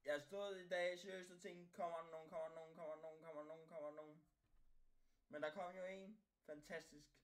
Jeg stod i dag seriøst og tænkte, kommer nogen. Men der kom jo en. Fantastisk.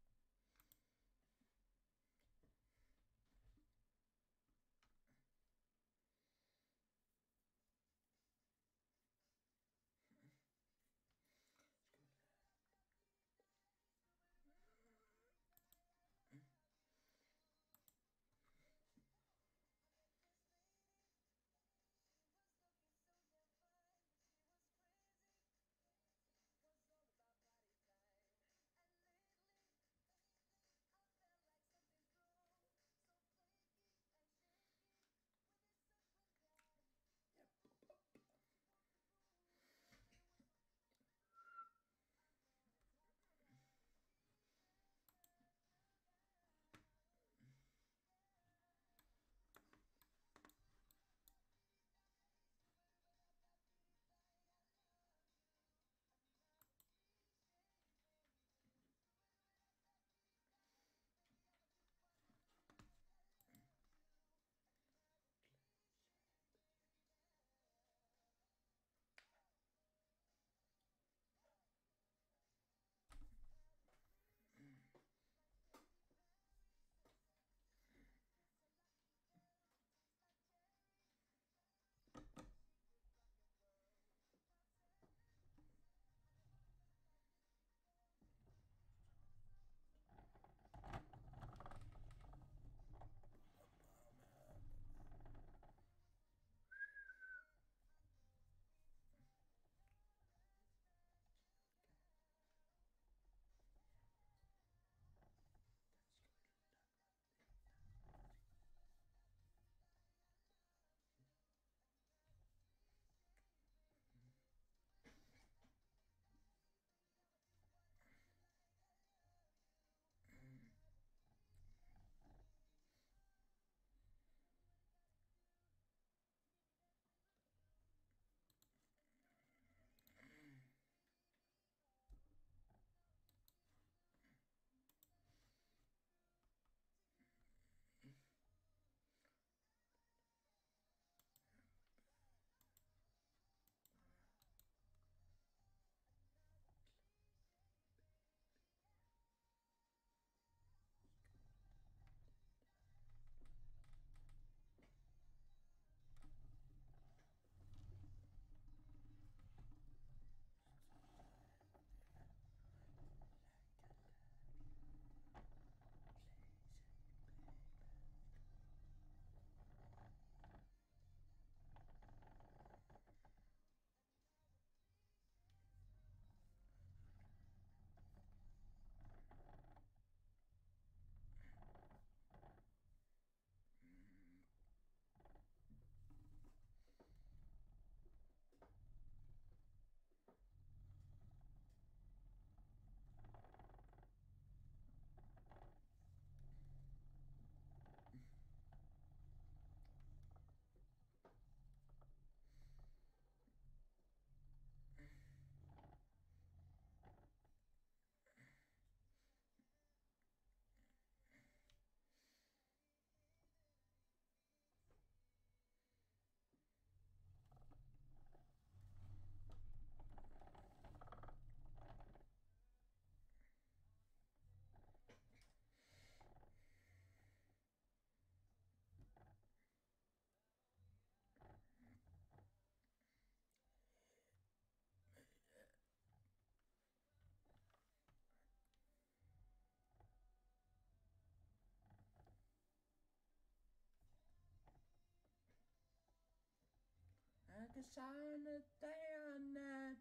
Jeg kan savne dag og nat.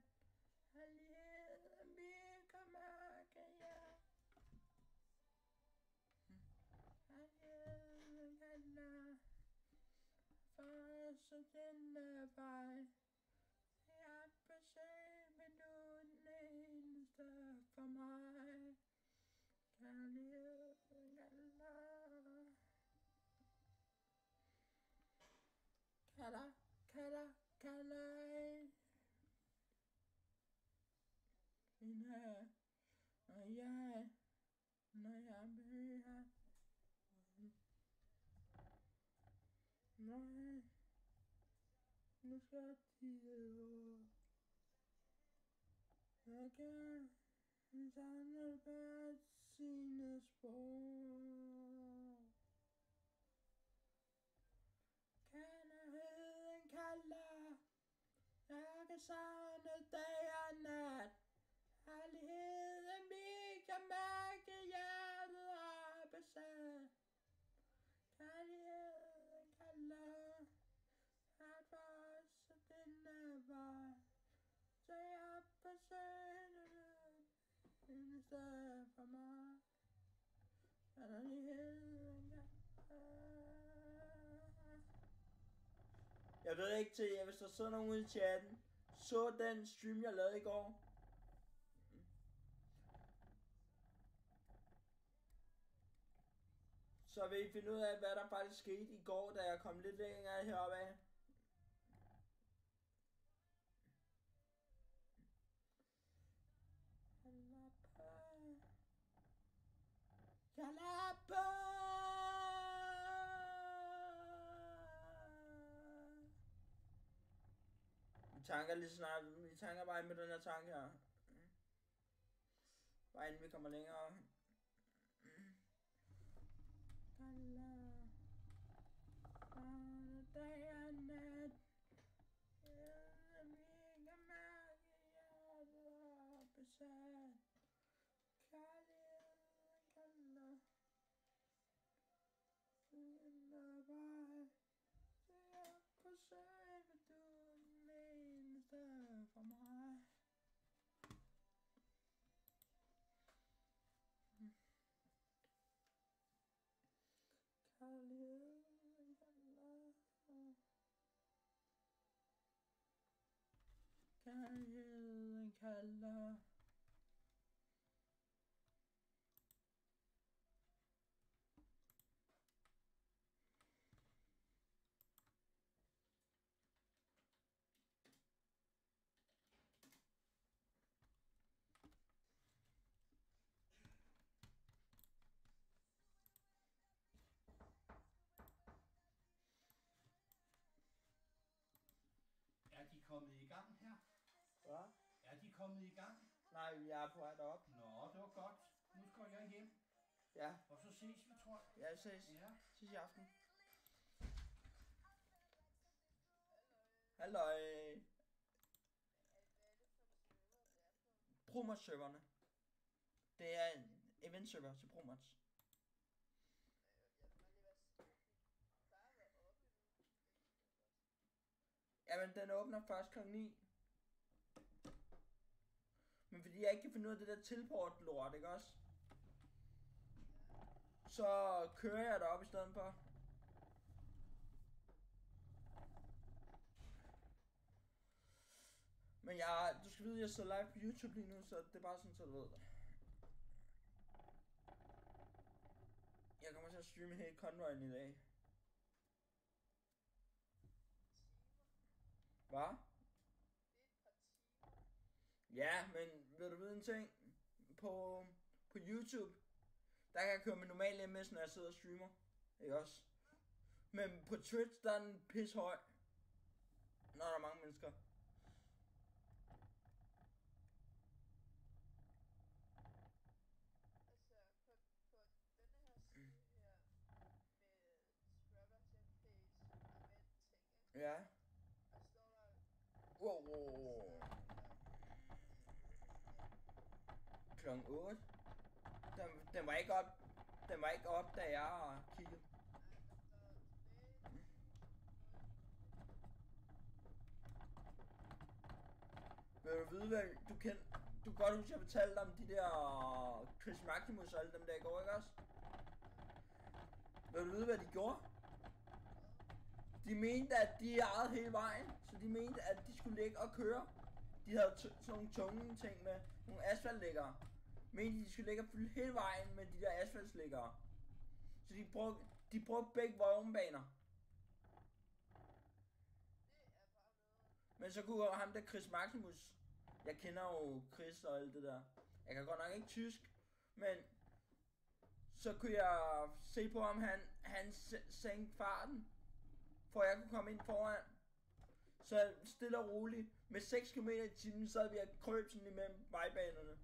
Alligevel virker mørke, ja. Alligevel kalder for så denne vej. Jeg besøger, men du er den eneste for mig. Kærlighed kalder hende, når jeg bliver nu skal de jeg kan samle bag sine spor. Kærligheden kalder, jeg kan savne dag og nat. Kærligheden vi kan mærke, hjertet er besat. Kærligheden kalder, at for os er denne vej. Så jeg forsøger en sted for mig. Kærligheden kalder. Jeg ved ikke til jer, hvis der sidder nogen ude i chatten. Så den stream jeg lavede i går. Så vil I finde ud af, hvad der faktisk skete i går, da jeg kom lidt længere heroppe af. Jeg Vi tanker lige snart, vi tanker bare med den her tanke her. Bare inden vi kommer længere. Kalder dag og nat. Jeg kan mærke hjertet er besat. Kærligheden kalder. Siden vej. Så jeg forsøger du den eneste for mig. Kærligheden kalder. Kærligheden kalder. Er de kommet i gang her? Hvad? Er de kommet i gang? Nej, vi er på vej derop. Nå, det var godt. Nu skal jeg hjem. Ja. Og så ses vi, tror jeg. Ja, vi ses. Ja. Ses i aften. Halløj. Promots-serverne. Det er en event-server til Promots. Jamen, den åbner først kl. 9. Men fordi jeg ikke kan finde ud af det der teleport-lort, ikke også? Så kører jeg derop i stedet for. Men du skal vide, at jeg ser live på YouTube lige nu, så det er bare sådan, så du ved det. Jeg kommer til at streame hele Convoyen i dag. Hvad? Ja, men vil du vide en ting? På YouTube, der kan jeg køre med normal MS, når jeg sidder og streamer. Ikke også? Men på Twitch, der er den pis høj. Når der er mange mennesker. Altså, på denne her side her, med Scrubbers FP's event-ting, Ja. der står der... Wow. Klokken 8. Den var ikke op. Den var ikke op, da jeg kiggede. Vil du vide, hvad du kan godt huske, at jeg fortalte om de der Chris Maximus og alle dem der i går, ikke også? Vil du vide, hvad de gjorde? De mente, at de ejede hele vejen, så de mente, at de skulle ligge og køre. De havde sådan nogle tunge ting med nogle asfaltlæggere. Mente, de skulle ligge og fylde hele vejen med de der asfaltlæggere. Så de brugte begge vognbaner. Men så kunne ham der Chris Maximus. Jeg kender jo Chris og alt det der. Jeg kan godt nok ikke tysk, men så kunne jeg se på ham, han sænkte farten, for at jeg kunne komme ind foran. Så stille og roligt, med 6 km i timen, så vi at krøb sådan imellem vejbanerne.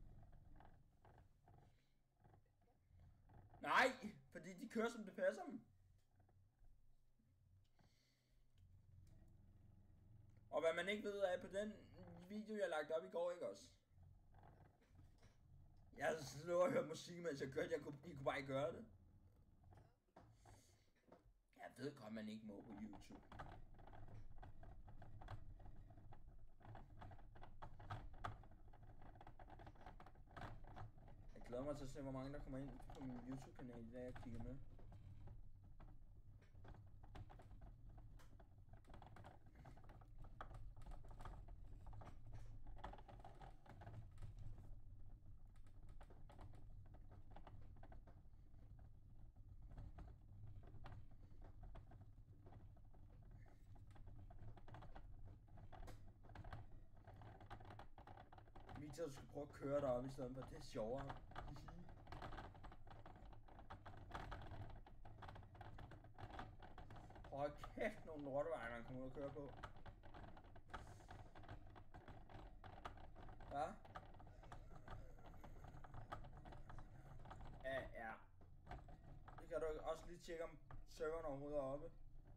Nej, fordi de kører som det passer dem. Og hvad man ikke ved af på den video, jeg lagt op i går, ikke også? Jeg slog og hørte musik, mens jeg kørte. I kunne bare ikke gøre det. Jeg ved godt, man ikke må på YouTube. Jeg glæder mig til at se, hvor mange der kommer ind på min YouTube-kanal i dag, jeg kigger med. Victor, du skal prøve at køre deroppe i stedet for, det er sjovere. Hold kæft, nogle lorteveje, man kommer ud og køre på. Hvad? Ja. Det kan du også lige tjekke, om serveren overhovedet er oppe.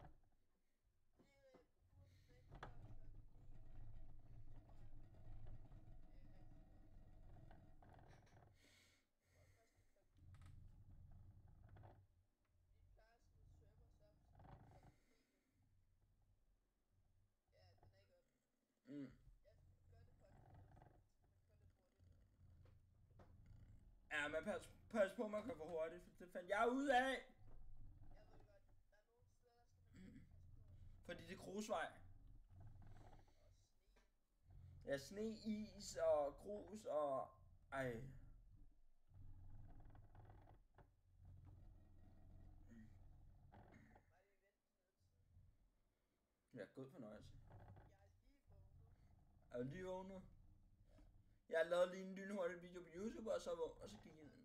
Ja, men pas på, man kan få hurtigt, for det fandt jeg ud af. Jeg ved godt, der er nogle steder, der skal man passe på. Fordi det er grusvej. Ja, sne, is og grus og... Ej. Ja, god fornøjelse. Jeg er lige vågnet. Jeg lavede lige en lynhurtig video på YouTube, og så gik jeg ind.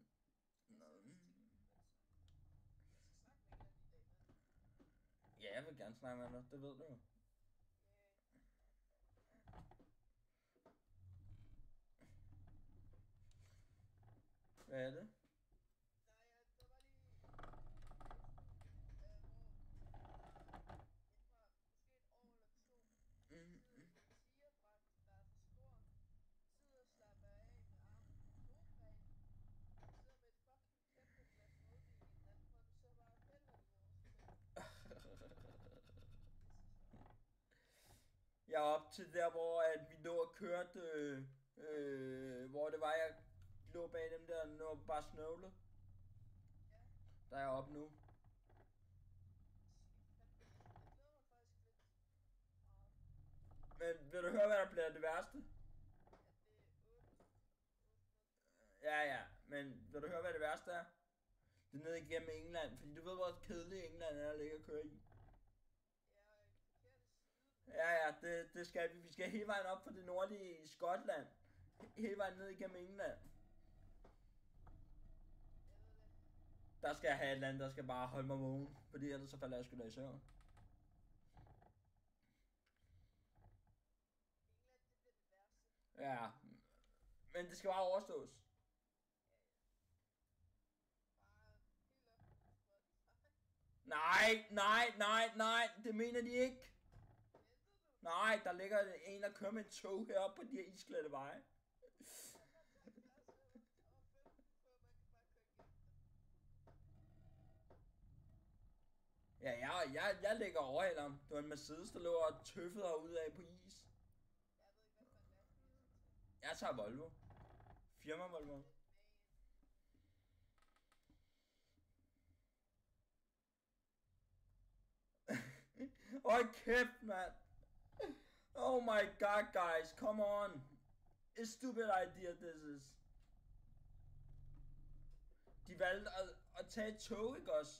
Ja, jeg vil gerne snakke med dig, det ved du jo. Hvad er det? Jeg er op til der, hvor at vi lå og kørte, hvor det var, jeg lå bag dem der, lå bare snøvlet. Der er jeg oppe nu. Men vil du høre, hvad der bliver det værste? Ja, men vil du høre, hvad det værste er? Det er nede igennem England, fordi du ved, hvor kedeligt England er at ligge og køre i. Ja, det skal vi. Vi skal hele vejen op på det nordlige Skotland. Hele vejen ned igennem England. Der skal jeg have et eller andet, der skal bare holde mig vågen. Fordi ellers så falder jeg sgu da i søvn. Ja, men det skal bare overstås. Nej, det mener de ikke. Nej, der ligger en, der kører med en tog heroppe på de her isglatte veje. Ja, jeg ligger overhælder ham. Det var en Mercedes, der lå og tøffede herude af på is. Jeg tager Volvo. Firma Volvo. Hold kæft, mand. Oh my god, guys, come on. A stupid idea this is. De valgte at tage et tog, ikke også?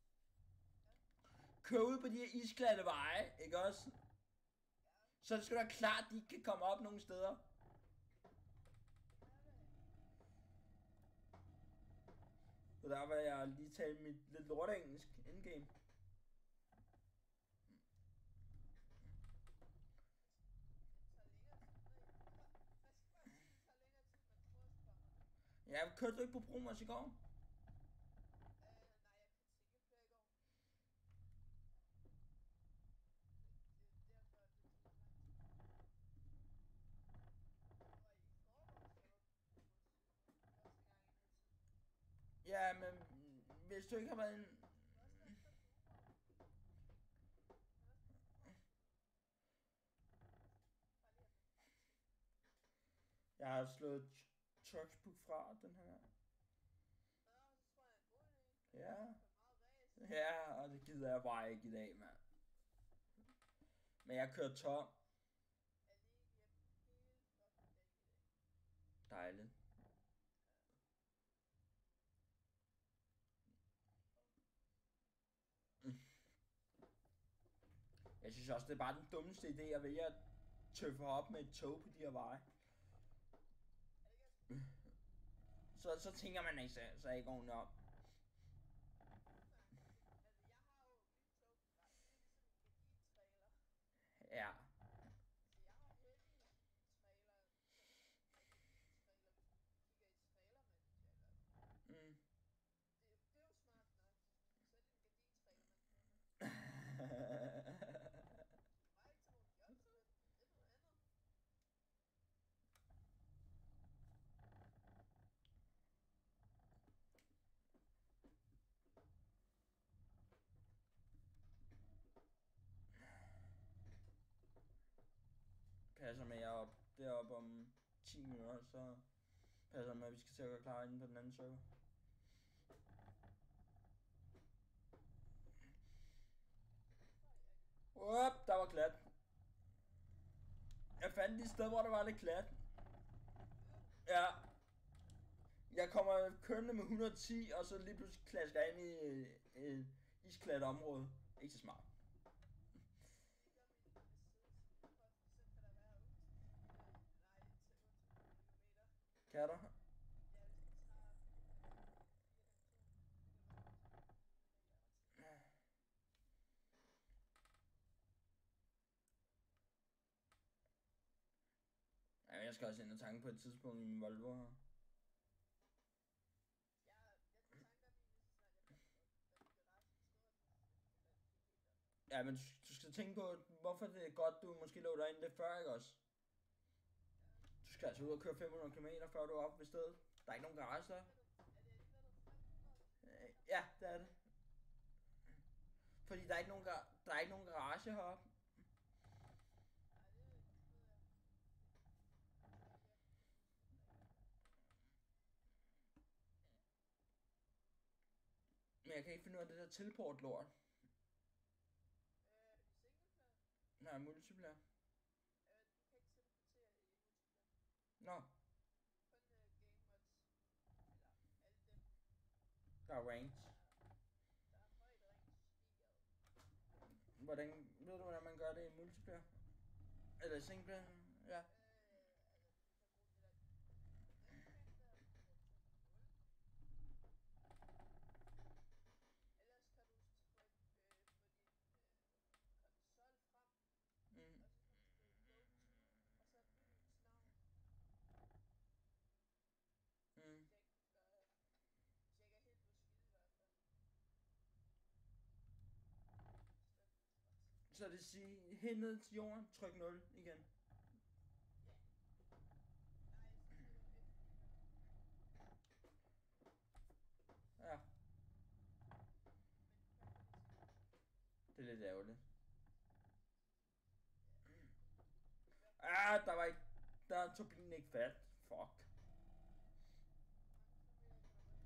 Køre ud på de her isglatte veje, ikke også? Så det skal da klart, at de ikke kan komme op nogen steder. Så der var jeg lige tale mit lidt lorteengelsk endgame. Ja, kørte du ikke på Bromers i går? Nej, jeg kørte singleplayer i går. Det er derfor, det tog så lang tid. Og i forgårs, jeg var på Bromers første gang i noget tid. Ja, men hvis du ikke har været en... Det var også derfor, du var. Det var også derfor, du var. Bare lige have med fakta. Jeg har slået Trucksbook fra den her gang. Nå, så tror jeg, en god idé. Ja. For meget ræs. Ja, og det gider jeg bare ikke i dag, mand. Men jeg kører tom. Alene hjemme hele fucking dagen i dag. Dejligt. Jeg synes også, det er bare den dummeste idé at vælge at tøffe op med et tog på de her veje. Er det ikke også Så tænker man ikke så ikke ordentligt om. Altså, jeg har jo mit tog, det er ligesom en gardintrailer. Ja. Så jeg har heldigvis min trailer, sådan en gardintrailer, hvis du kigger i trailermanager i hvert fald. Mm. Det er jo smart nok. Så er det en gardintrailer, man kører med. Du har ikke til nogle jobs med den. Det er noget andet. Passer med, jeg er deroppe om 10 minutter, så passer med, at vi skal til at gøre klar inde på den anden server. Up, der var klat. Jeg fandt et sted, hvor der var lidt klat. Ja. Jeg kommer kørende med 110, og så lige pludselig klasker jeg ind i et isklat område. Ikke så smart. Det gør min Mercedes Sport, så kan der være ud til 4, nej, til 8 kilometer. Kan der? Ja, hvis du tager 4,5 så kan det være 8 kilometer. Ja, jeg skal også ind og tanke på et tidspunkt i min Volvo her. Jeg tanker lige lige så snart jeg kommer op, da garagen står nu, eller det er helt op. Ja, men du skal tænke på, hvorfor det er godt, du måske lå derinde lidt før, ikke også? Du skal altså ud og køre 500 km, før du er oppe ved stedet. Der er ikke nogen garage der. Er det alligevel 500? Ja, det er det. Fordi der er ikke nogen garage heroppe. Nej, det ved jeg. Men jeg kan ikke finde ud af det der teleport-lort. I singleplayer? Nej, multiplayer. Du kan ikke teleportere i multiplayer. Nå, Kun game mods. Eller alle dem, der er range. der er højt range stiger. Ved du, hvordan man gør det i multiplayer? Eller i singleplayer? Ja. Altså, du kan bruge det der webcam der, hvor du trykker 0. Ellers kan du få din konsol frem, Mm. og så kan du skrive go to, og så byens navn. Mm. Det gør, hvis jeg ikke er helt på skide i hvert fald. Så det siger, helt ned til jorden, tryk 0 igen. Ja. Nej, så trykker du F4. Ja, Men du kan kun i singleplayer. det er lidt ærgerligt. Ja. Der tog bilen ikke fat. Fuck. Mange kilometer kan der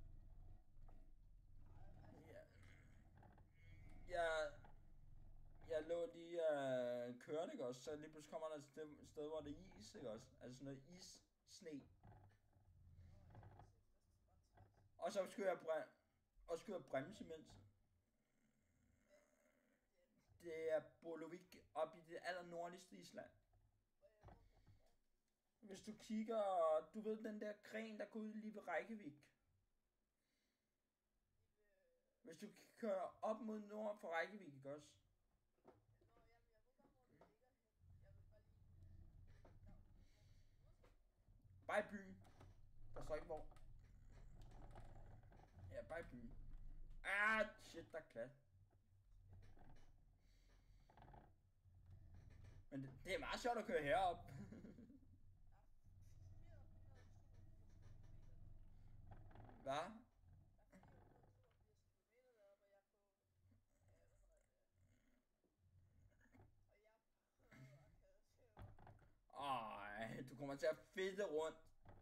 være. Ja. Jeg lå lige kørte, ikke også? Så lige pludselig kommer der et sted, hvor det er is, ikke også? Altså sådan noget is-sne. Og så skulle jeg bremse imens. Det er Bolovik op i det allernordligste Island. Hvis du kigger, du ved den der gren, der går ud lige ved Reykjavik. Hvis du kører op mod nord for Reykjavik, ikke også? Bare i byen. Der står ikke hvor. bare i byen. Ah, shit, der er klat. Men det er meget sjovt at køre herop. Hvad? Ej, du kommer til at fedte rundt.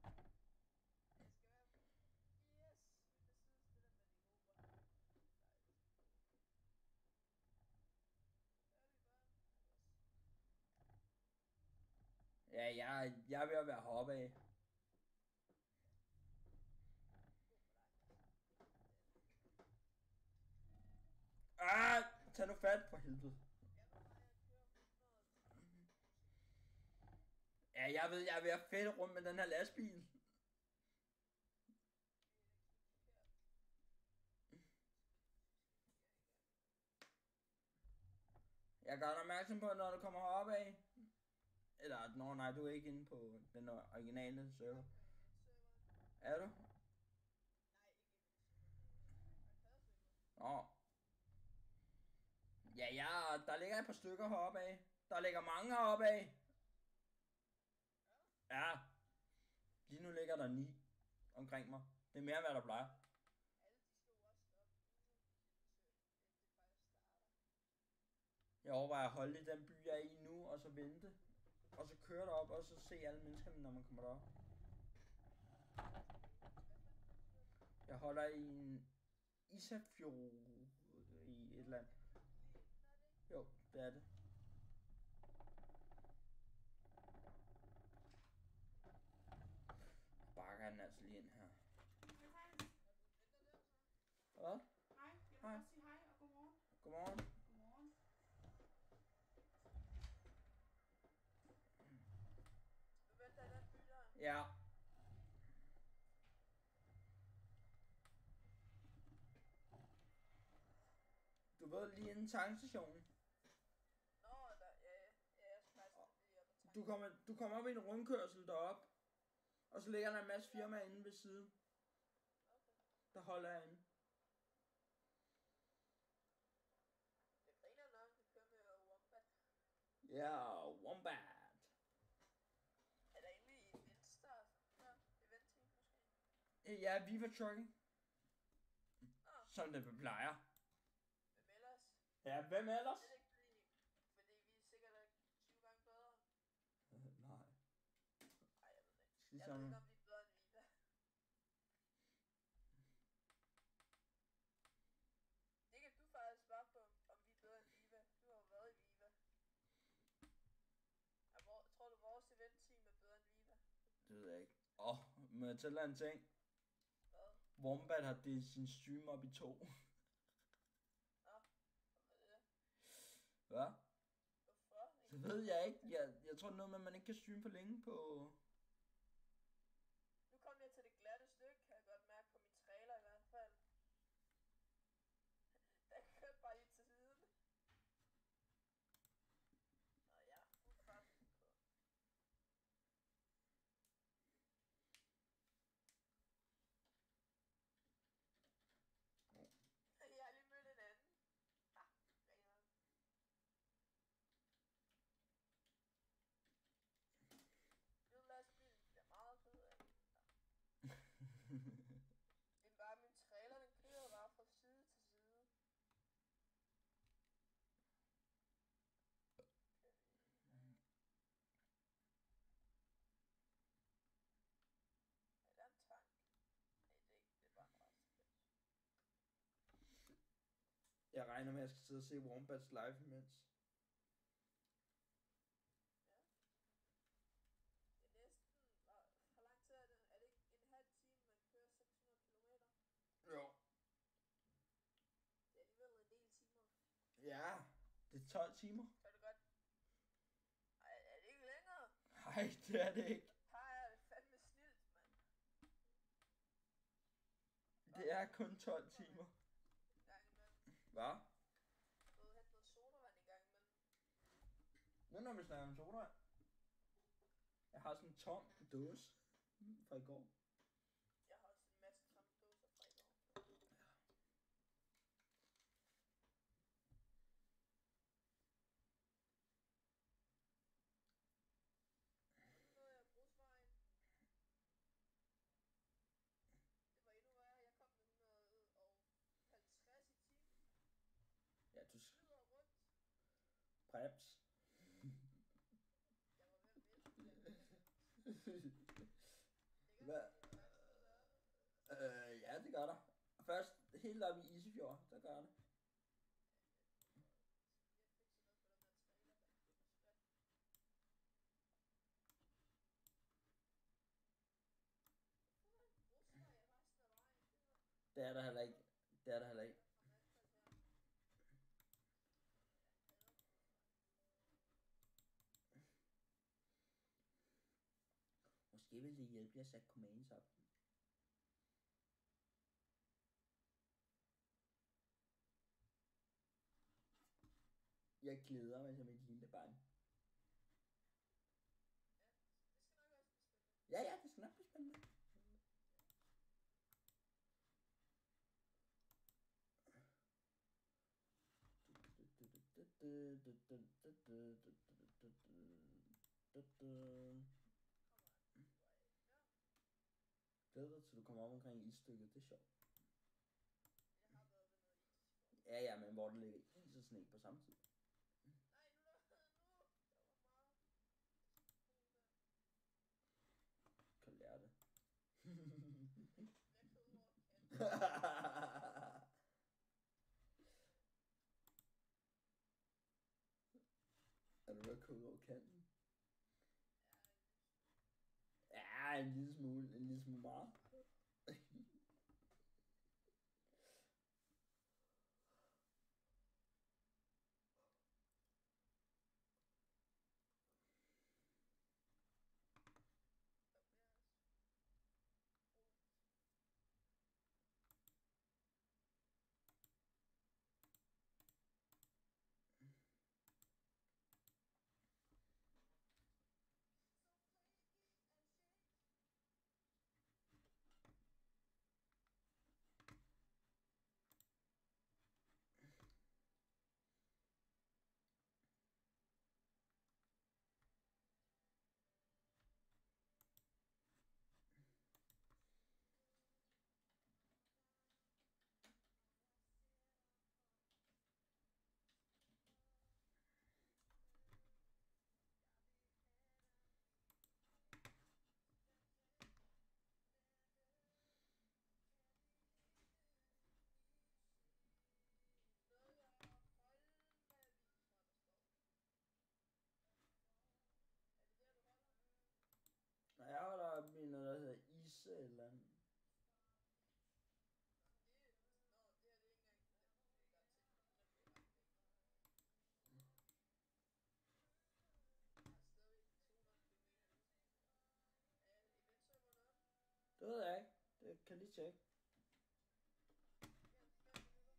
Ja, jeg er ved at være heroppe af. Ah, tag nu fat for helvede. Ja, jeg ved, jeg er ved at fedte rundt med den her lastbil. Jeg gør dig opmærksom på, når du kommer heroppe af. Eller, nej, du er ikke inde på den originale server. Er du? Nå. Ja, der ligger et par stykker heroppe af. Der ligger mange heroppe af. Ja. Lige nu ligger der 9 omkring mig. Det er mere, hvad der plejer. Jeg overvejer at holde i den by, jeg er i nu, og så vente. Og så køre derop, og så se alle menneskerne, når man kommer derop. Jeg holder i en Isafjord i et land. Jo, det er det. Bakker den altså lige ind her. Hvad? Hej, jeg vil godt sige hej og godmorgen. Godmorgen. Godmorgen. Du venter i den by der? Ja. Du ved, lige inden tankstationen. Nå, jeg skal faktisk lige op og tanke. Du kommer op i en rundkørsel derop. Og så ligger der en masse firmaer inde ved siden. Der holder jeg inde. Det griner nok, vi kører med wombat. Ja, wombat. Er der egentlig eventstart? Nå, event-team måske? Ja, Viva Trucking. Som det plejer. Hvem ellers? Ja, hvem ellers? Det er ikke fordi vi er sikkert ikke 20 gange bedre. Nej. Ej, jeg ved det ikke. Jeg Ligesom... ved ikke, om vi er bedre end Viva. Det kan du faktisk svare på, om vi er bedre end Viva. Du har jo været i Viva. Tror du, vores event-team er bedre end Viva? Det ved jeg ikke. Må jeg tælle dig en ting? Hvad? Wombat har delt sin stream op i 2. Nå, hvad er det? Hvad? Hvorfor? Det ved jeg ikke. Jeg tror det er noget med, at man ikke kan streame for længe på... Nu kom jeg til det glatte stykke, kan jeg godt mærke på min trailer i hvert fald. Den kørte bare lige til siden. Nå ja, fuld fart på. Jeg har lige mødt en anden. Griner. Lastbilen bliver meget fed af. Det er bare min trailer, den kører bare fra side til side. Er der en tank? Nej, det er ikke. Det er bare en resteplads. Jeg regner med, at jeg skal sidde og se Wombats live imens. Det er næsten... Hvor lang tid er det? Er det ikke en halv time, man kører 600 kilometer? Jo. Det er alligevel en del timer. Ja, det er 12 timer. Kan du godt... Ej, er det ikke længere? Nej, det er det ikke. Her er det fandme snilt, mand. Det er kun 12 timer. En gang imellem. Hvad? Du ved, hente noget sodavand en gang imellem. Nu når vi snakker om sodavand. Jeg har sådan en tom dåse fra i går. Jeg har også en masse tomme dåser fra i går. Preps. Jeg var ved at vælte de der kunder. Det Hvad? gør lang tid deroppe. Ja, det gør der. Først helt op i Isefjord, der gør det. Jeg fikser noget på den der trailer der. Hvad? Hvorfor er der en grusvej i resten af vejen? Det er der heller ikke. Det er der heller ikke. Fra Mandfald her. Jeg hader grusvej. Måske vil det hjælpe, at sætte commands op. Jeg glæder mig som et lille barn. Ja, det skal nok også blive spændende. Ja, ja, det skal nok blive spændende. Glæder dig til du kommer op omkring isstykket, det er sjovt. Jeg har været ved noget is i går. Ja, ja, men hvor der ligger is og sne på samme tid. Nej, nu der nu. Der var meget. Kan lære det. Jeg kød over kanten. Er du ved at koge over kanten? Ja, Ja, en lille smule. En lille smule meget. Når jeg holder op i noget, der hedder Ise eller andet. det her det er ikke engang den nye garanteret. Den er blevet lagt væk. Jeg har stadig 200 kilometer nu. Er eventserveren op? Det ved jeg ikke. Det kan lige tjekke. Ja, 5 minutter.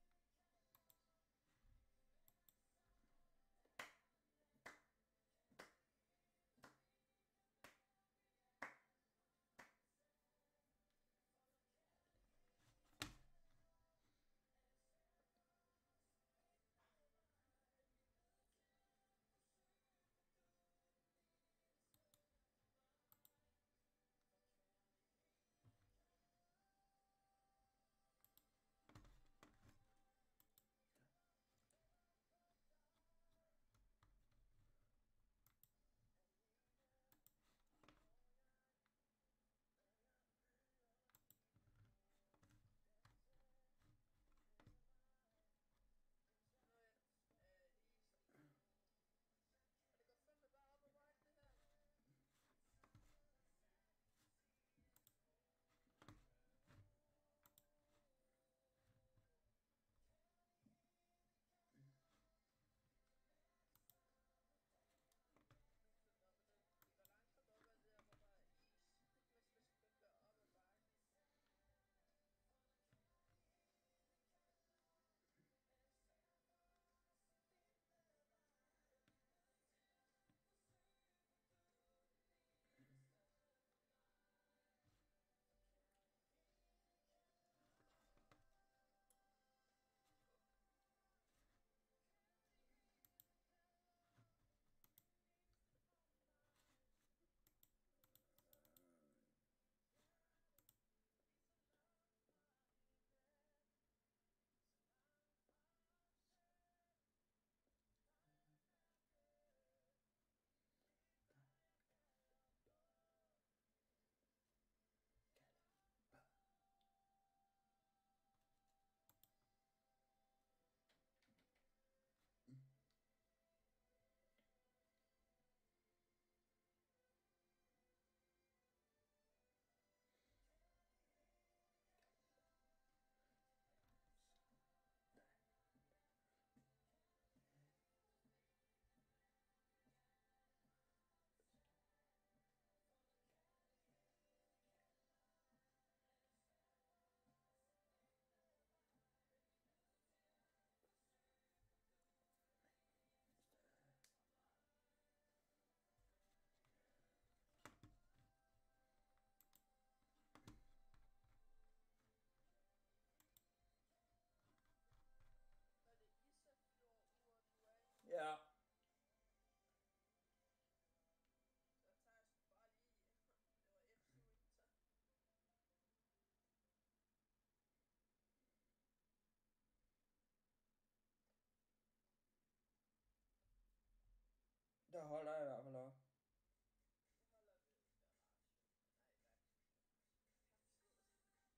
holder i hvert fald op. Det holder ved garage. Nej, hvad? Kapstedet.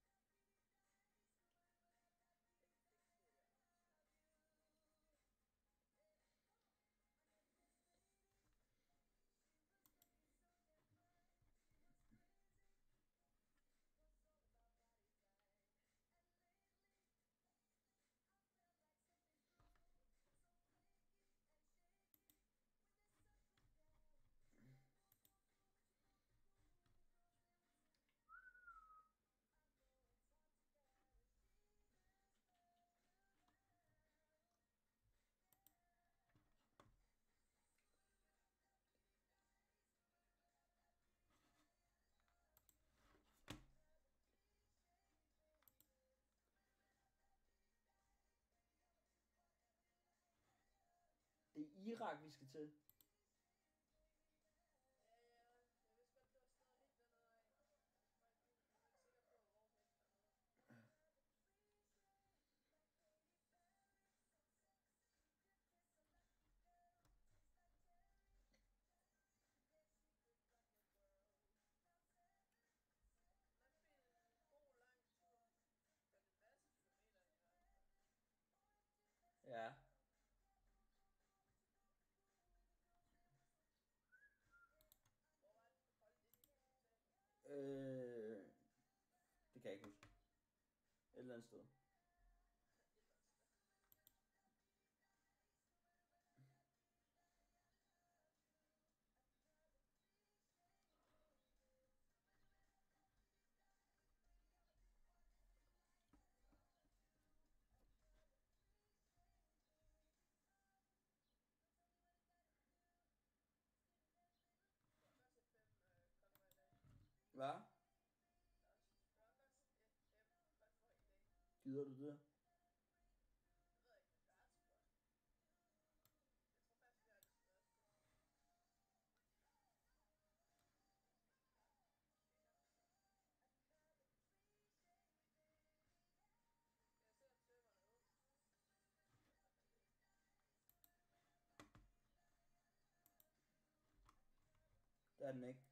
Det er Irak, vi skal til. Ja, jeg vidste godt, det var stedet helt dernede af. Jeg vidste bare ikke, jeg var ikke sikker på, hvorhen dernede. Nok blive en god lang tur. Men en masse kilometer i hvert fald. Ja. Hvor var det, du holdt inde i hospitalet? Det kan jeg ikke huske. Et eller andet sted. Et eller andet sted. Du kan også FM konvoj i dag. Hvad? Du kan også FM konvoj i dag. Gider du det? Det ved jeg ikke, men der er et spot. Jeg tror faktisk, vi har det største. Jeg ser om serveren er åben. Det er den ikke.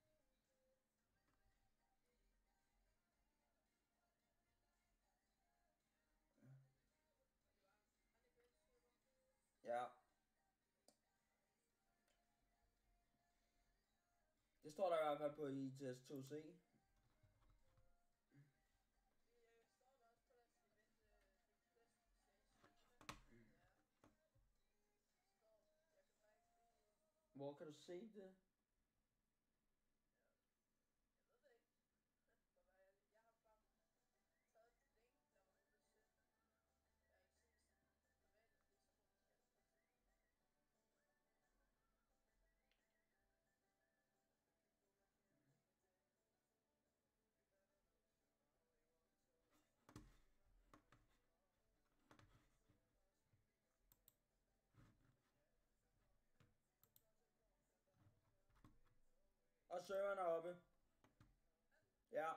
Ja. Det står der i hvert fald på ITS 2C. Jeg står der også på deres event request station. Ja. Står. Jeg kan bare ikke lige... Hvor kan du se det? Jeg ved det ikke. For at være ærlig. Jeg har bare taget et link, der var nogen, der sendte. Jeg har ikke set sådan private distro, kan jeg så sige. Og serveren er oppe. Ja.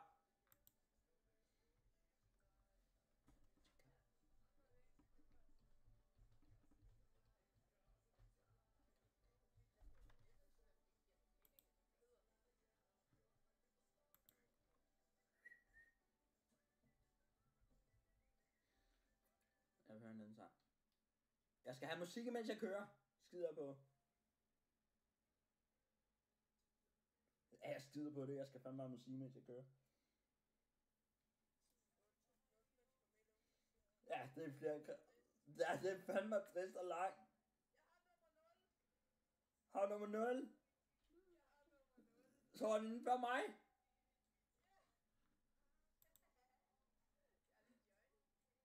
Jeg synes simpelthen, det giver mening, at de hedder det. Jeg vil høre en anden sang. Jeg skal have musik, mens jeg kører. Skider på. Ja, jeg skider på det. Jeg skal fandme have musik, mens jeg kører. Ja, det er flere... Ja, det er fandme trist og langt. Jeg har nummer 0. Har du nummer 0? Jeg har nummer 0. Så var den inden før mig. Jeg er lidt join.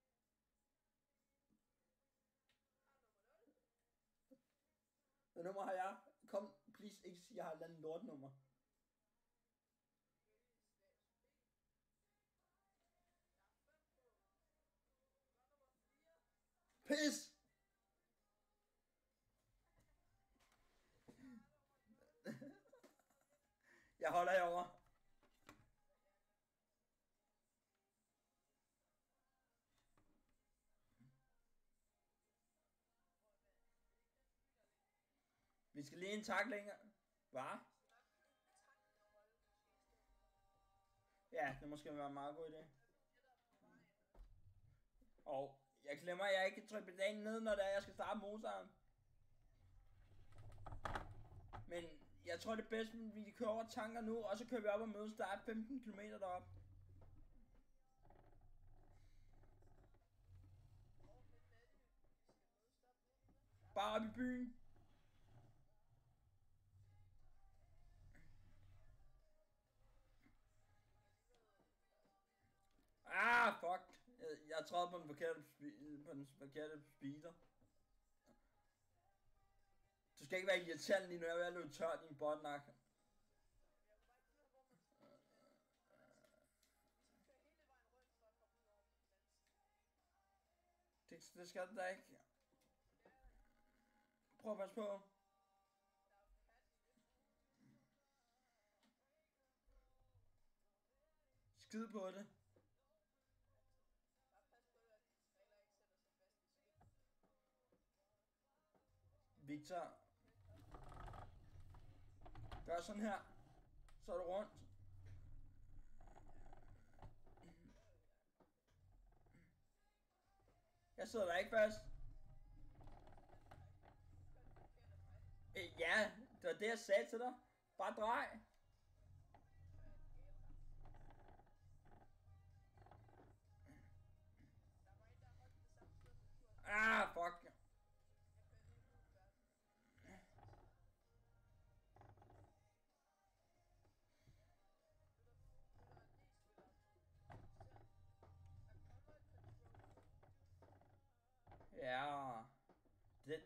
Har nummer 0. Hvad nummer har jeg? Kom, please, ikke sige, jeg har et eller andet lortnummer. Vælg/p. Jeg har 5 på. Du har nummer 4. Pis! Jeg holder herovre. Vi Vi skal lige en tak længere. Hvad? Ja, det måske være en meget god idé. Og jeg glemmer, at jeg ikke kan trykke pedalen ned, når det er, jeg skal starte motoren. Men jeg tror det er bedst, at vi kører over tanker nu, og så kører vi op og mødes. Der er 15 km deroppe. Bare op i byen. Ah, fuck. Jeg trådte på den forkerte speeder. Du skal ikke være irriterende lige nu, jeg er ved at løbe tørt i en botnak. Det skal du da ikke. Prøv at passe på. Skid på det. Victor. Gør sådan her. Så er du rundt. Jeg sidder der ikke fast. Ja, det var det jeg sagde til dig. Bare drej. Ah, fuck. Ja. Det.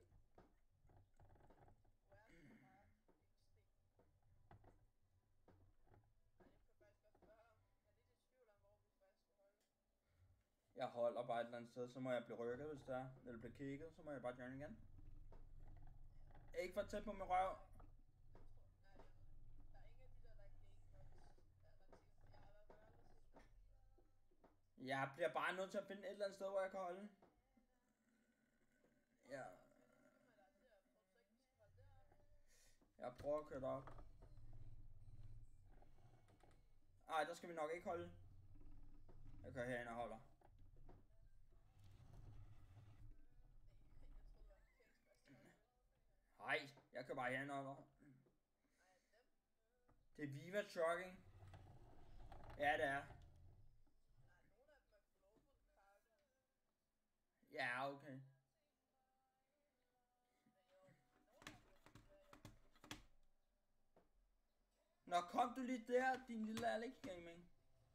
Jeg holder bare et eller andet sted, så må jeg blive rykket, hvis det er. Eller blive kigget, så må jeg bare join igen. Ikke for tæt på min røv. Jeg bliver bare nødt til at finde et eller andet sted, hvor jeg kan holde. Ja. Jeg prøver at køre derop. Ej, der skal vi nok ikke holde. Jeg kører herind og holder. Hej, jeg kører bare herind og holder. Det er Viva Trucking. Ja, det er. Ja, okay. Nå, kom du lige der, din lille Alex Gaming.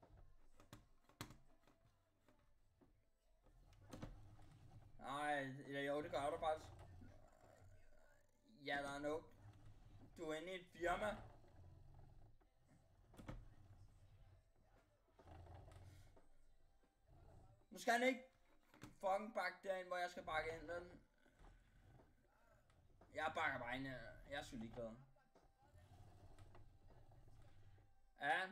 Nej, jo, det gør du faktisk. Ja, der er nok. Du er inde i et firma. Nu skal han ikke fucking bakke derind, hvor jeg skal bakke ind. Men jeg bakker bare ind. Jeg er sgu ligeglad. Ja.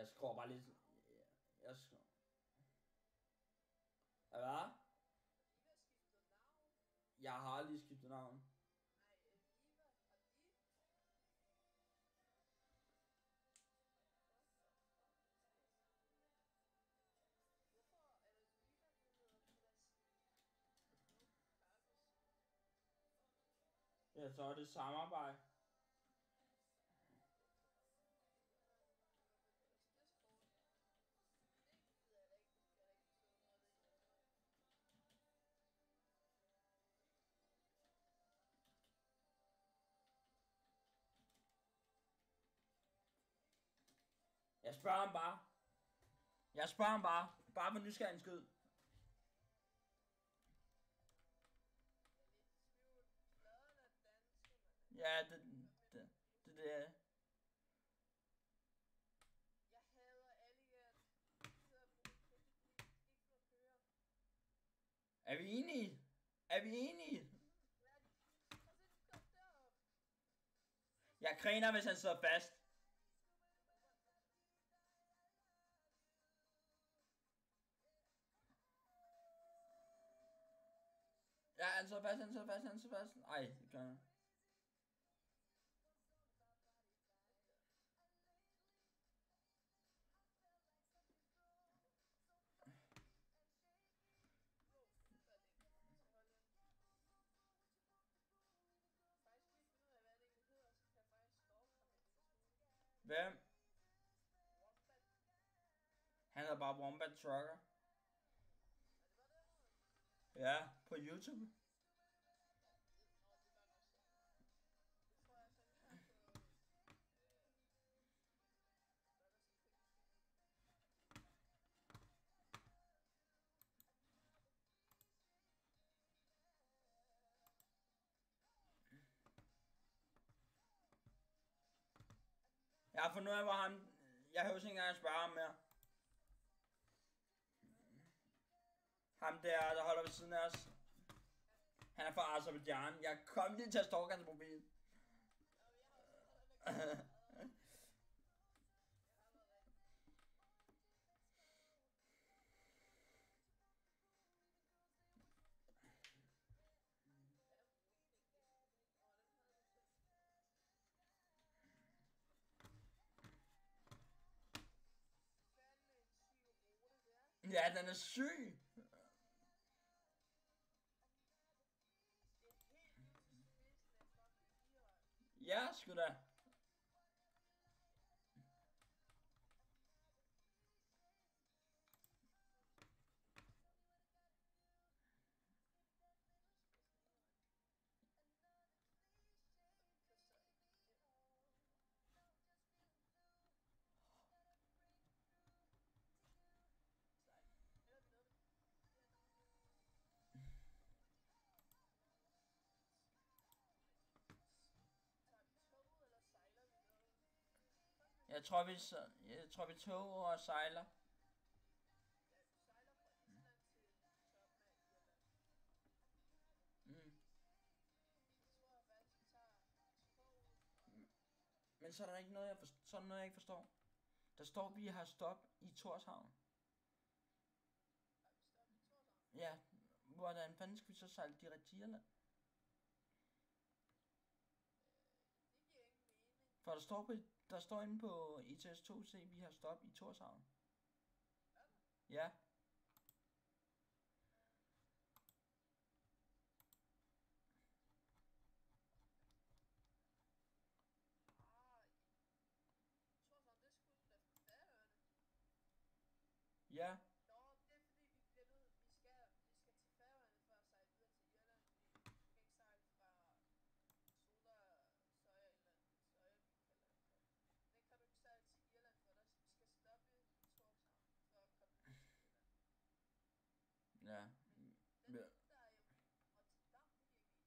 Jeg skriver bare lidt... Jeg skriver... Hvad? Jeg har lige skiftet navn. Ja, så er det samarbejde. Jeg spørger ham bare. Jeg spørger ham bare. Bare for nysgerrig skyd. Ja, det. Jeg hader alligat. De sidder på mit kæmpe, fordi de ikke må køre. Er vi enige? Er vi enige? Ja, prøv at se, de kører derop. Jeg griner, hvis han sidder fast. Ja, han sidder fast, han sidder fast, han sidder fast. Ej, det gør han. Hvem? Han hedder bare Wombat Trucker. Ja, på YouTube. Jeg har fundet ud af, hvor han... Jeg hører ikke engang spørge ham mere. Ham der holder ved siden af os. Han er fra Azerbaijan. Jeg kom lige til at stalke hans mobil. Ja, den er syg. Ja, sgu da. Jeg tror vi tog og sejler. Men så er der ikke noget, jeg ikke forstår. Der står, vi har stop i Torshavn. Ja, hvordan fanden skal vi så sejle direkte til Irland? For der står inde på ETS2C, vi har stop i Torshavn. Ja. Ja. Nå, det er fordi vi skal til Færøerne for at sejle videre til Irland, fordi vi kan ikke sejle fra Sola, Søja eller Søjavik eller den kan du ikke sejle til Irland for dig, så vi skal stoppe i Torshavn for at komme videre til Irland. Ja. Den der er jo Rotterdam, det giver ikke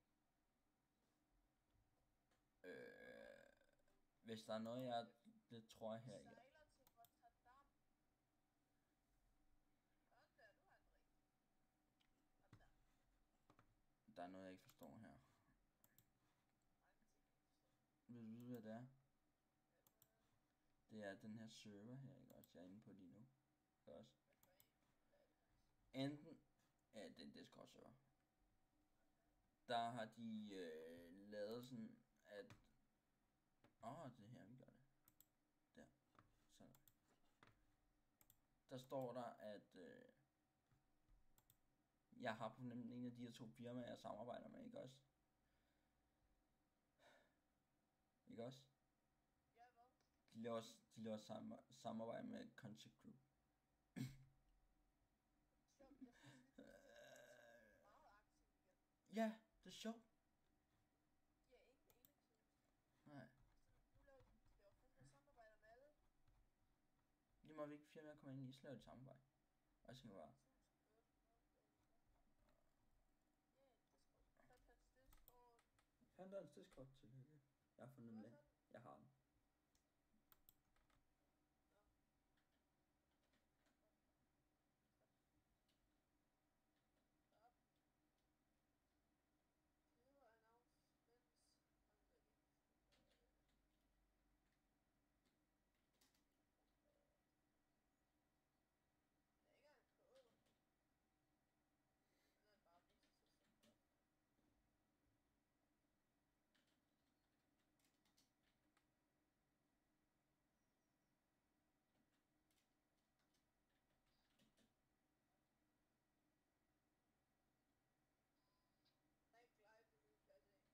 mening. Hvis der er noget, det tror jeg her ikke. Der er noget, jeg ikke forstår her. Ved du, hvad det er? Det er er den her server her, ikke også? Jeg er inde på lige nu. Ikke også? Enten... Ja, det er en Discord server. Der har de lavet sådan, at... det her, vi gør det. Der. Sådan. Der står der, at... jeg har på nemlig en af de her 2 firmaer, jeg samarbejder med, ikke også? Ikke også? Ja, hvad? De laver samarbejde med Concept Group. Sjovt, jeg synes, det er meget aktivt igen. Ja, det er sjovt. De er ingen enighed. Nej. Nu laver de laver fandme samarbejder med alle. Lige meget hvilke firmaer kommer ind i, så laver de samarbejde. Og jeg tænker bare, 1800. Ja, Discord. Fandt hans Discord. fandt der en Discord til det? Jeg har fundet den Hvad link. så? Jeg har den. Op. Viewer announcements. Hunger Games CONVOY. Der er ikke engang en kode. Den er bare vist til sig selv. Der er ikke live i min plads af.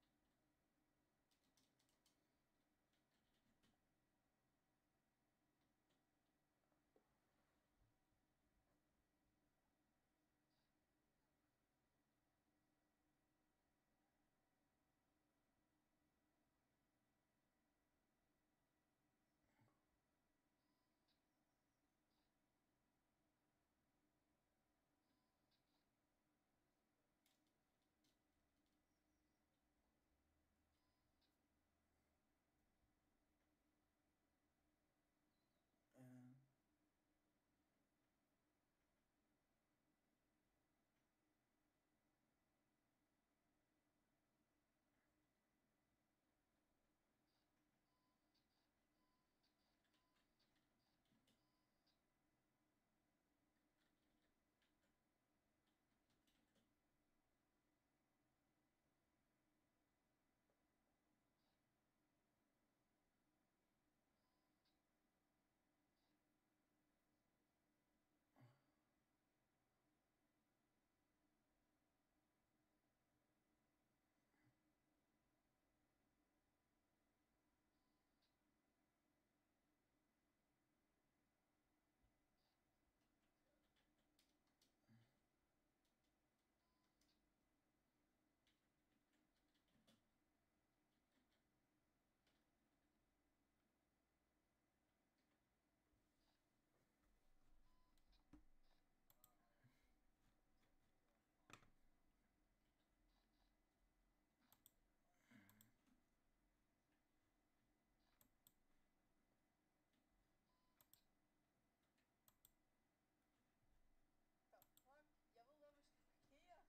Fuck, jeg ved hvor vi skal parkere.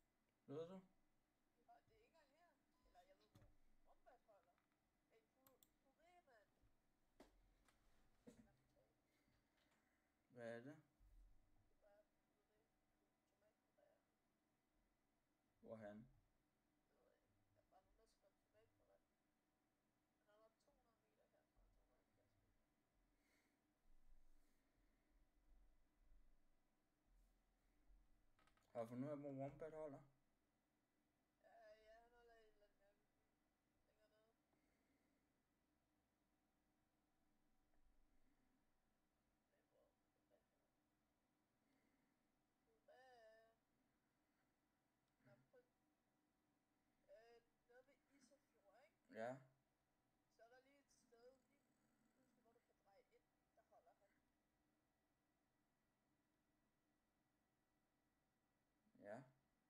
Ved du? Og det er ikke engang her. Eller jeg ved hvor wombat holder. Hey, puré, mand. Hvad er det? Det er bare puré. Tomatpuré. Hvorhen? Det ved jeg ikke. Der er bare nogen, der skrev tomatpuré. Men der er nok 200 meter herfra. 270 meter. Har du fundet ud af, hvor wombat holder? Ja, han holder i et eller andet mærkeligt by. Længere nede. Men hvor puré henne? Puré. Nå, prøv. Nede ved Isafjord, ikke? Ja. Så er der lige et sted, lige pludselig, hvor du kan dreje ind, der holder han. Ja.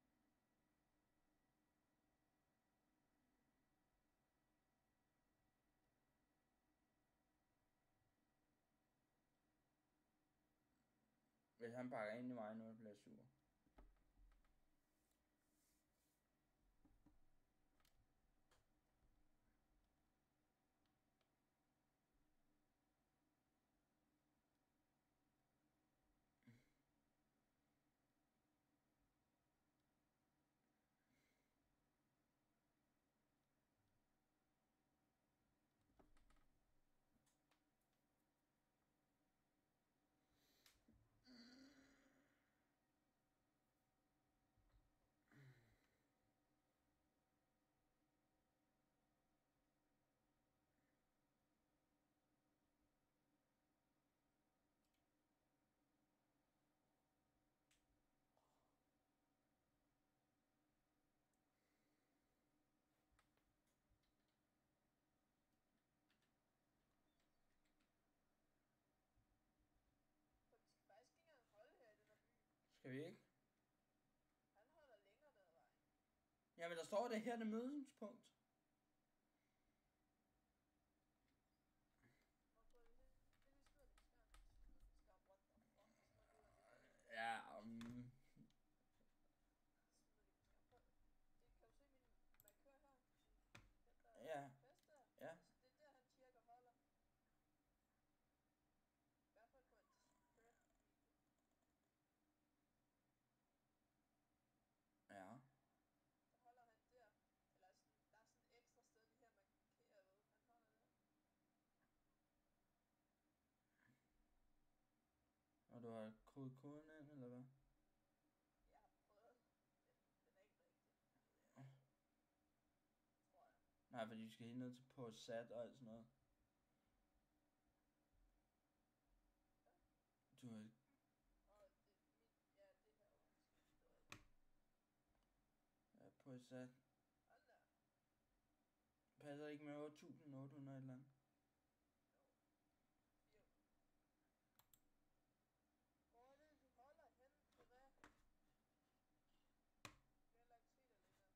Hvis han pakker ind i mig nu, bliver jeg sur. Kan vi ikke? Han holder længere ned ad vejen. Jamen der står det her, det mødespunkt. Hvorfor det lige smider min skærm? Smider min skærm, what the fuck? Så må du ud af det. Ja, Smider lige min skærm. Kan du se min markør her? Den der ja, fest der? ja. Altså, det er der han cirka holder. I hvert fald på en spread video. Ja. Så holder han der. Eller sådan, der er sådan et ekstra sted lige her markeret ved. Han holder der. Og du har kodet koden ind, eller hvad? Jeg har prøvet, men den er ikke rigtig. Tror jeg. Nej, fordi vi skal helt ned til på sat og alt sådan noget. Du har ikke... Og det, ja, det her var måske. Ja, på sat. Hold da. Passer ikke med 8.800 eller andet. Jo. Hvor er det, du holder hen på hvad? Jeg kan heller ikke se det længere.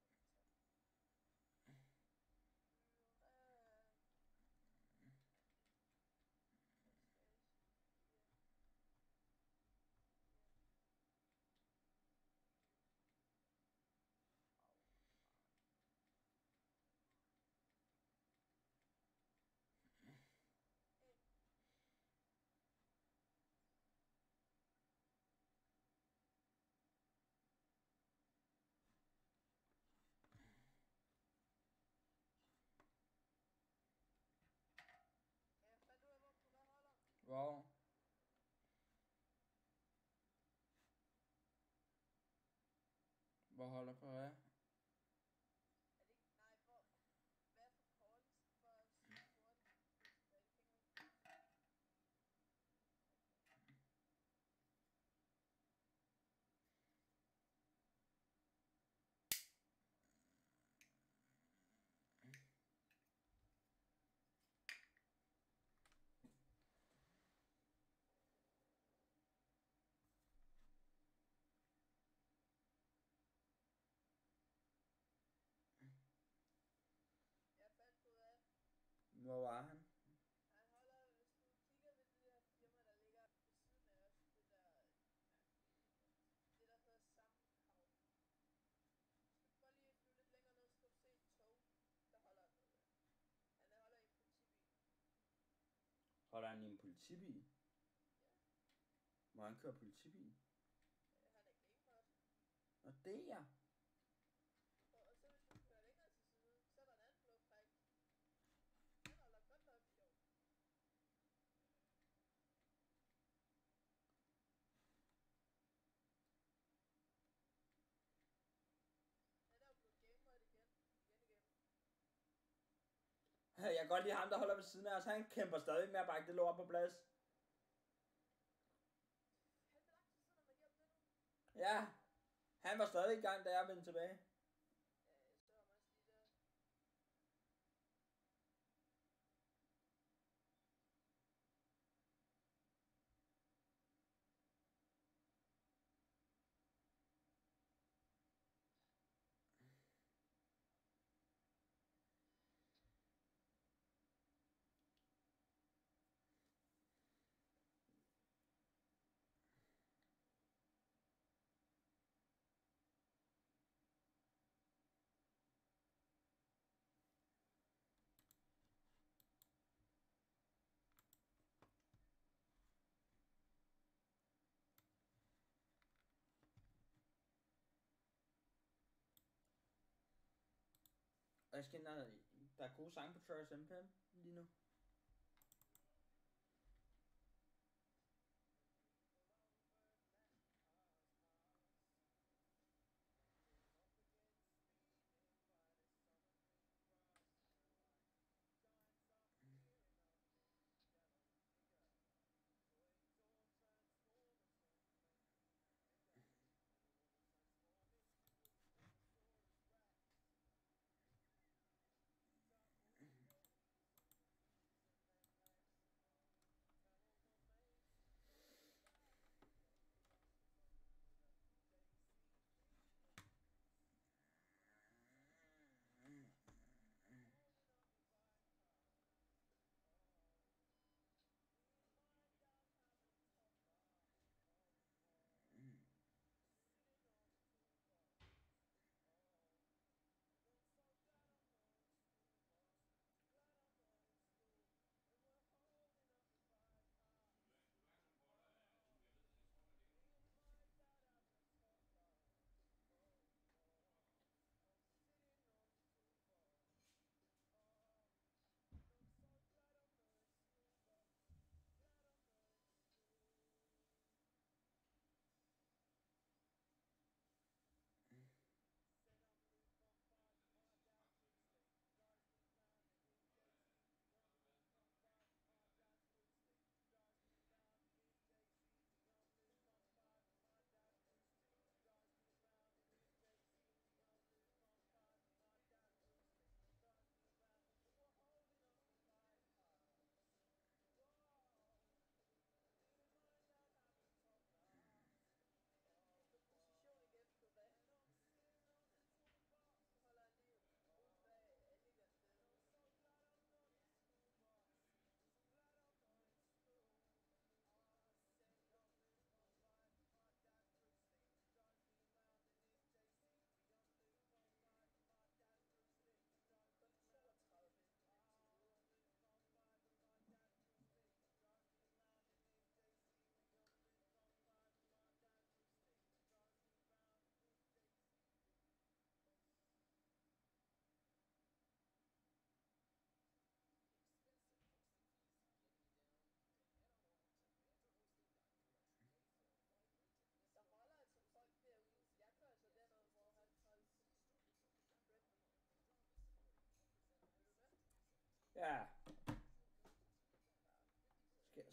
Hvor? Hvor holder på hvad? Er det ikke, nej, hvor, hvad er forkortelsen for sort? Hvad er det, kan ikke jeg fandt ud af, Hvor var han? han holder, hvis du kigger ved det der firma, der ligger ved siden af os, det der, det der hedder Sammenhav. Hvis du går lige flyve lidt længere ned, så skal du se et tog, der holder han ved. Han holder i en politibil. Holder han i en politibil? Ja. Må han køre politibil? Han er gamebot. Og det ja. Og så hvis du kører længere til side, så er der en anden blå prik. Han holder godt nok sjovt. Han er jo blevet gamebot igen. Igen. Jeg kan godt lide ham, der holder ved siden af os. Han kæmper stadig med at bakke det lort på plads. Han vil lang tid siden, at man gjorde det nu. Ja, han var stadig i gang, da jeg vendte tilbage. Ja, jeg så ham også lige der. Og jeg skal ind, der er gode sange på Travis MP lige nu.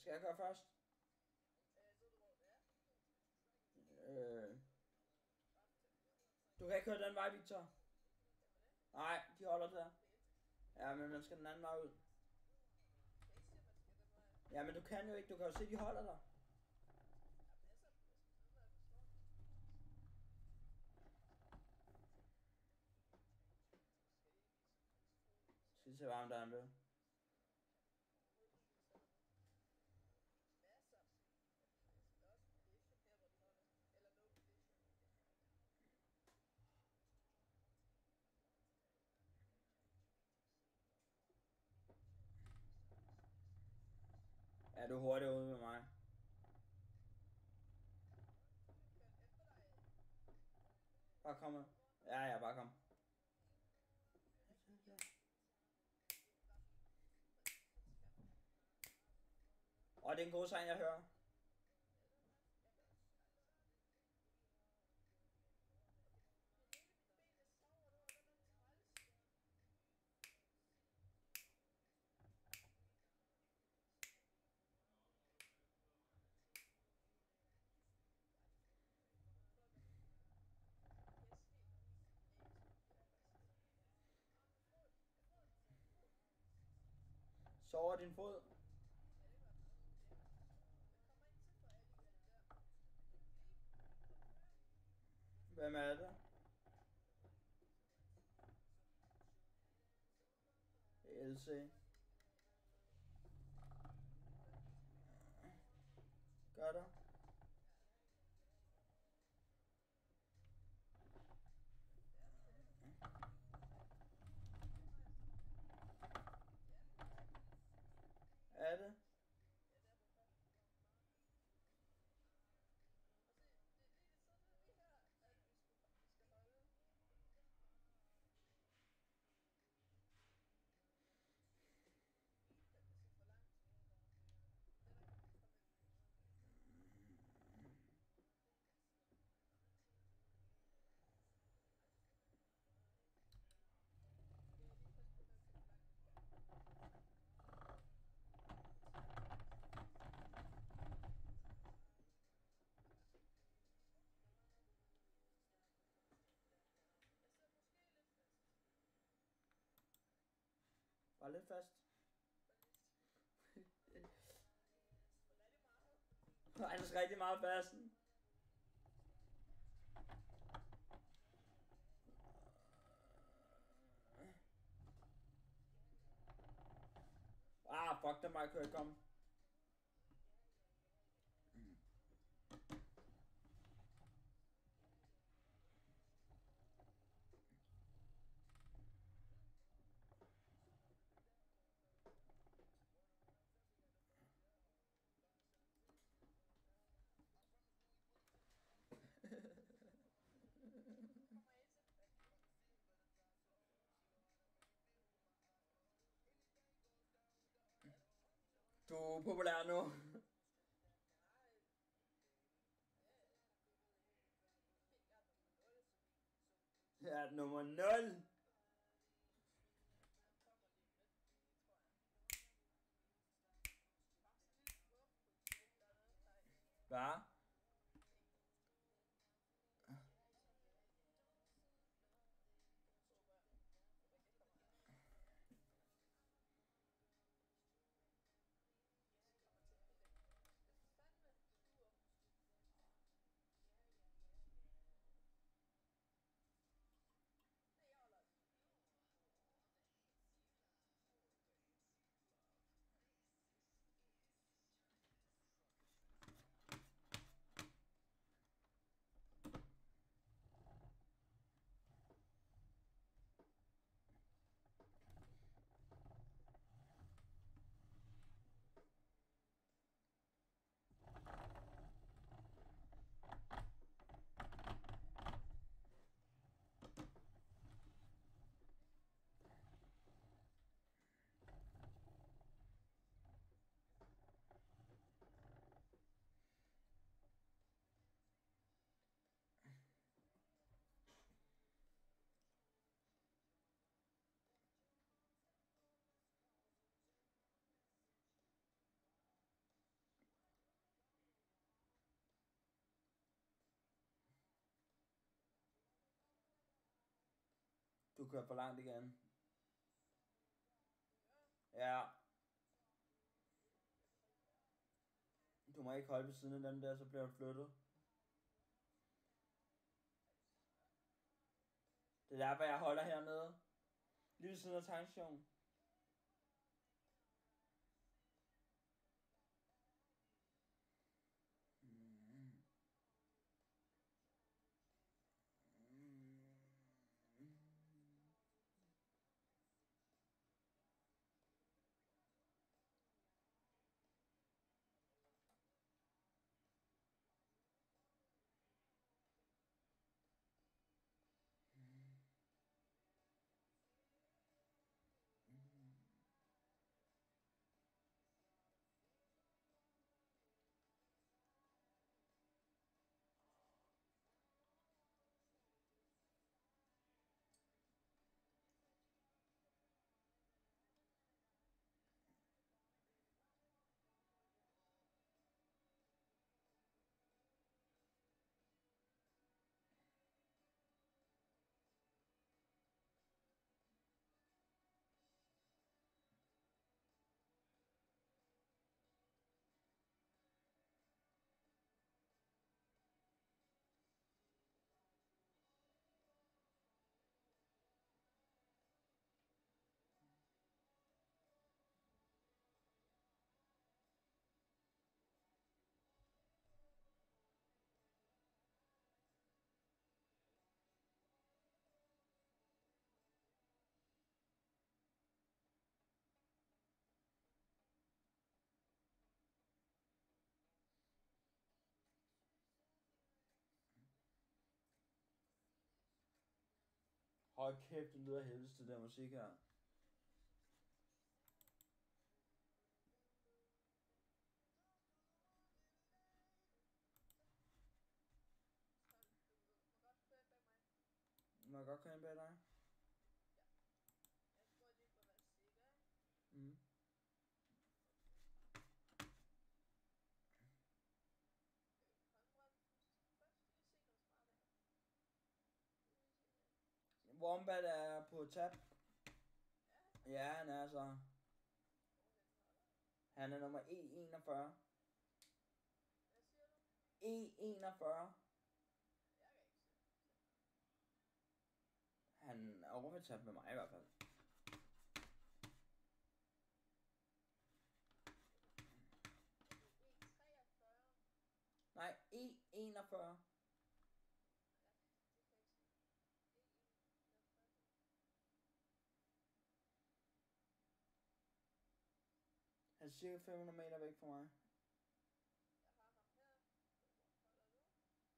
Skal jeg køre først? Ved du hvor det er? Du kan ikke køre den vej, Victor. Nej, de holder der. Ja, men man skal den anden vej ud. Jeg ikke siger, man skal den vej. Ja, men du kan jo ikke. Du kan jo se, de holder der. Skal vi se, hvad der er med. Ja, du er hurtigt ude med mig. Bare kom. Ja, bare kom. Og det er en god sang, jeg hører. Sover din fod? Hvem er det? Else. Gør der? Er det? Bare lidt fast. Nej, det er rigtig meget fast. Ah, fuck, den vej kan jeg ikke komme. Du er populær nu. Ja, nummer 0. Hvad? Du kører for langt igen. Ja, Ja. Du må ikke holde ved siden af dem der, så bliver du flyttet. Det er derfor, jeg holder hernede. Lige ved siden af tankstationen. Hold kæft, det lyder helvedes til den musik her. så du må godt køre bag mig. Må jeg godt køre ind bag dig? Jeg tror lige på at være sikker, ikke? Mm. Håndbremsen. Først lige se noget smart her. Lige se her. Wombat er på tab. Ja, Ja, han er så. hvorhen holder jeg? Han er nummer E41. Hvad siger du? E41. Jeg kan ikke se. Han er over med tab med mig i hvert fald. E43. Nej, E41. Ja, det kan jeg ikke se. E41. Han er cirka 500 meter væk fra mig. Jeg har ham her. Hvor holder du?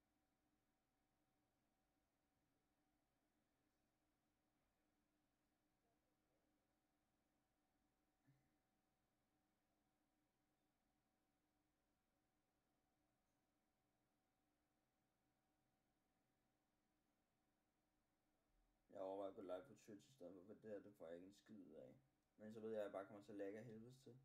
Jeg overvejer at gå live på Twitch i stedet for, det her, det får jeg ikke en skid ud af. Men så ved jeg, at jeg bare kommer til at lægge af helvedes til.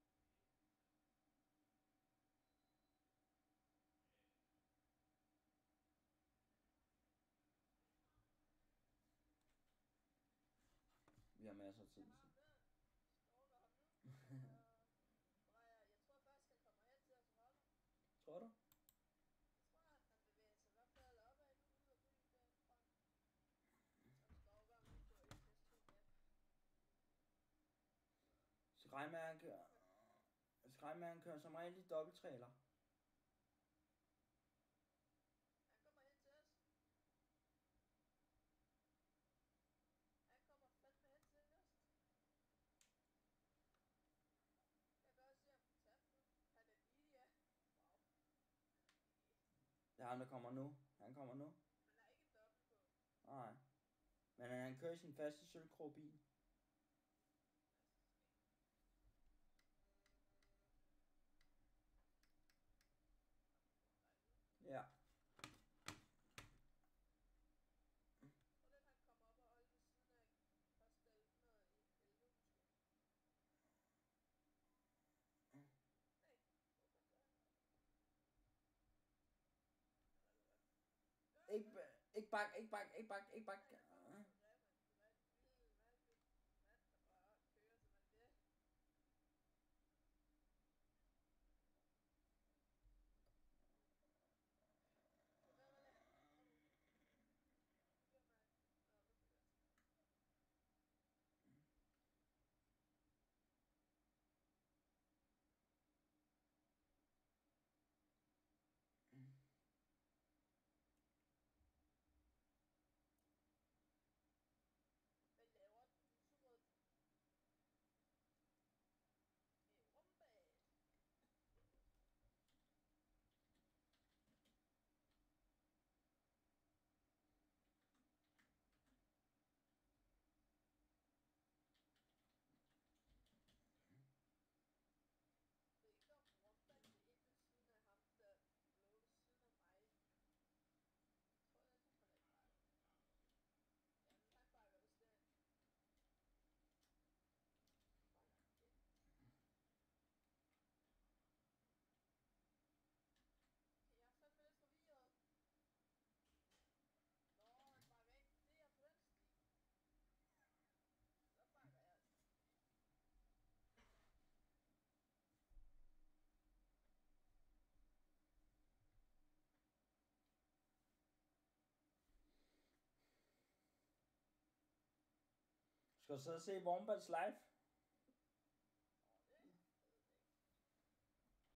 Vi har masser af tid. Jeg har ham der. Stalker ham nu. Og jeg tror faktisk, han kommer hen til os og holder. Tror du? Jeg tror, han bevæger sig i hvert fald opad nu ud af byen derfra. Som stalker ham nu på SS2 gat. Skræmmeren kører. Skræmmeren kører som regel i dobbelttrailer. Han kommer hen til os. Han kommer fandme hen til os. Jeg kan også se ham på tab nu. Han er lige, ja. Wow. Det er ham, der kommer nu. Han kommer nu. Han har ikke dobbelt på. Nej. Men han kører i sin faste sølvkrogbil. Ja. Og den han kommer op og holder ved siden af postal 111 måske. Nej, hvorfor gør han det? Eller hvad? Ikke bak, ikke bak, ikke bak, ikke bak. Han er kommet på Rema, det er rigtigt. Skal du så se Wombats live?